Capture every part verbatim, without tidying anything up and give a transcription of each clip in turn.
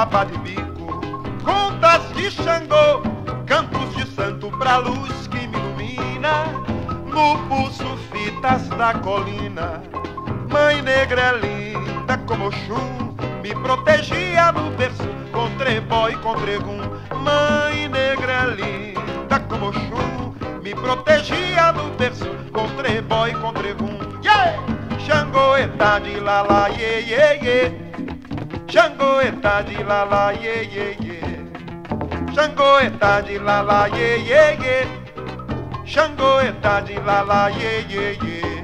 papá de bico, contas de Xangô, cantos de santo pra luz que me ilumina, no pulso fitas da colina. Mãe negra é linda como Oxum, me protegia no berço com trebó e com tregum. Mãe negra é linda como Oxum, me protegia no berço com trebó e com tregum. Yeah! Xangô eta de lala, ye, ye, ye. Xangô eta de lala, ye, ye, ye. Xangô eta de lala, ye, ye, ye. Xangô eta de lala, ye, ye, ye.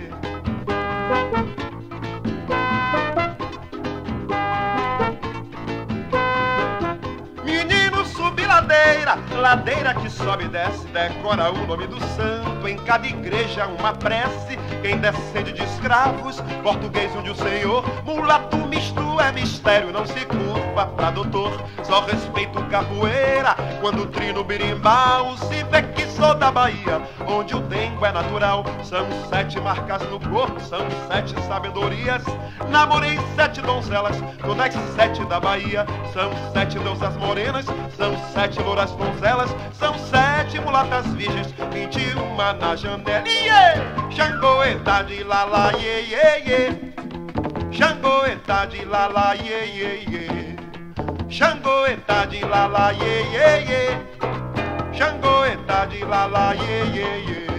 Menino sube ladeira, ladeira que sobe e desce, decora o nome do santo. Em cada igreja uma prece, quem descende de escravos, português onde o senhor, mulato misto é mistério, não se curva pra doutor. Só respeito capoeira, quando trino birimbau, se vê que sou da Bahia, onde o dengo é natural. São sete marcas no corpo, são sete sabedorias. Namorei sete donzelas, todas sete da Bahia. São sete deusas morenas, são sete louras donzelas, são sete mulatas virgens, vinte e uma na janela. Iê! Xangô eta de lala, iê, iê, iê. Xangô eta de lala, iê, iê, iê. Xangô eta de lala, iê, iê, iê. Xangô eta de lala, iê, iê, iê.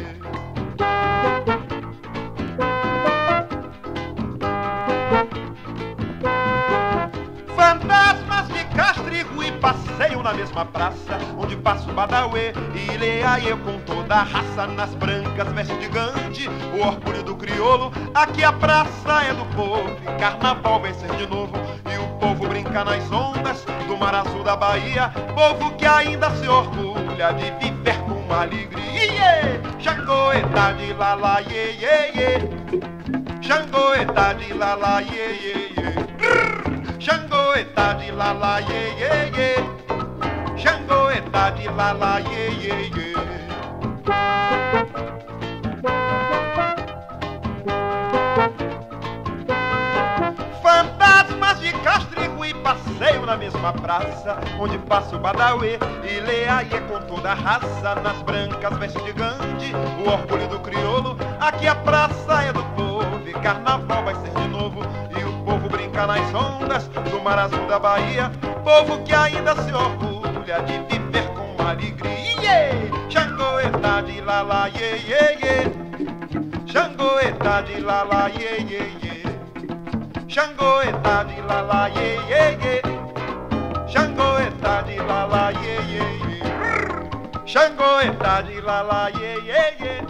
Fantasmas de Castrigo e passeio na mesma praça, onde passo Badauê e Ileaê com toda a raça. Nas brancas veste de Gandhi, o orgulho do crioulo. Aqui a praça é do povo e carnaval vai ser de novo. E o povo brinca nas ondas do mar azul da Bahia, povo que ainda se orgulha de viver com alegria. Xangô eta de lala, iê, iê, iê. Xangô eta de lala, iê, iê, iê. Xangô eta de lala, iê, iê, iê. Xangô eta de lala, iê, iê, iê. Fantasmas de Castrigo e passeio na mesma praça, onde passo Badauê e Leaie com toda a raça. Nas brancas veste de Gandhi, o orgulho do crioulo. Aqui a praça é do povo e carnaval vai ser de novo. E o povo brinca nas ondas do mar azul da Bahia, povo que ainda se orgulha de viver com alegria. Xangô eta de lala, iê, iê, iê. Xangô eta de lala, iê, iê, iê. Xangô eta de lala, iê, iê, iê. Xangô eta de lala, iê, iê, iê. Xangô eta de lala, iê, iê, iê.